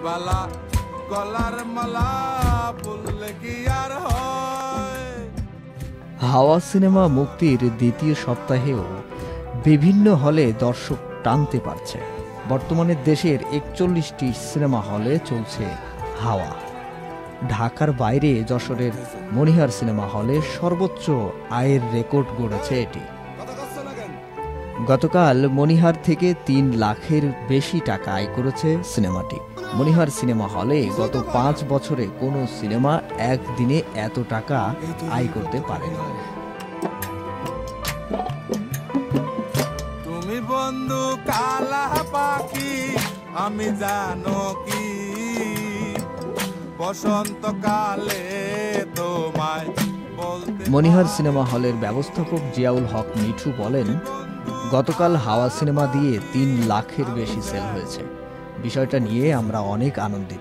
হাওয়া সিনেমা মুক্তির দ্বিতীয় সপ্তাহেও বিভিন্ন হলে দর্শক টানতে পারছে। বর্তমানে দেশের ৪১টি সিনেমা হলে চলছে হাওয়া। ঢাকার বাইরে যশোরের মনিহার সিনেমা হলে সর্বোচ্চ আয়ের রেকর্ড গড়েছে এটি। গতকাল মনিহার থেকে ৩ লাখের বেশি টাকা আয় করেছে সিনেমাটি। মনিহার সিনেমা হলে গত ৫ বছরে কোনো সিনেমা একদিনে এত টাকা আয় করতে পারেনি। তুমি বন্ধু কালা পাখি আমি জানো কি বসন্তকালে তোমায় বলতে। মনিহার সিনেমা হলের ব্যবস্থাপক জিয়াউল হক মিঠু বলেন, গতকাল হাওয়া সিনেমা দিয়ে ৩ লাখের বেশি সেল হয়েছে। বিষয়টা নিয়ে আমরা অনেক আনন্দিত।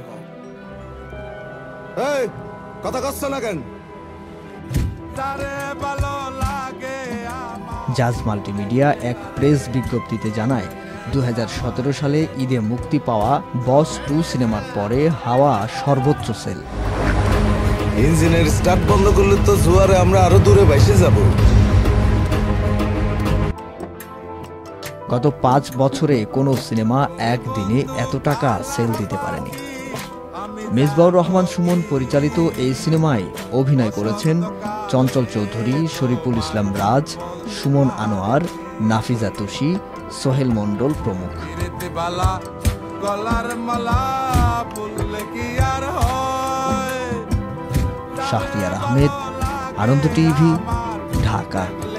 জাজ মাল্টিমিডিয়া এক প্রেস বিজ্ঞপ্তিতে জানায়, ২০১৭ সালে ঈদে মুক্তি পাওয়া বস 2 সিনেমার পরে হাওয়া সর্বোচ্চ সেল। ইঞ্জিনের স্টার্ট বন্ধ করলে তো জোয়ারে আমরা আরো দূরে ভাসে যাব। গত ৫ বছরে কোনো সিনেমা একদিনে এত টাকা সেল দিতে পারেনি। মেজবাউর রহমান সুমন পরিচালিত এই সিনেমায় অভিনয় করেছেন চঞ্চল চৌধুরী, শরীফুল ইসলাম রাজ, সুমন আনোয়ার, নাফিজা তুষি, সোহেল মণ্ডল প্রমুখ। শাহরিয়ার আহমেদ, আনন্দ টিভি, ঢাকা।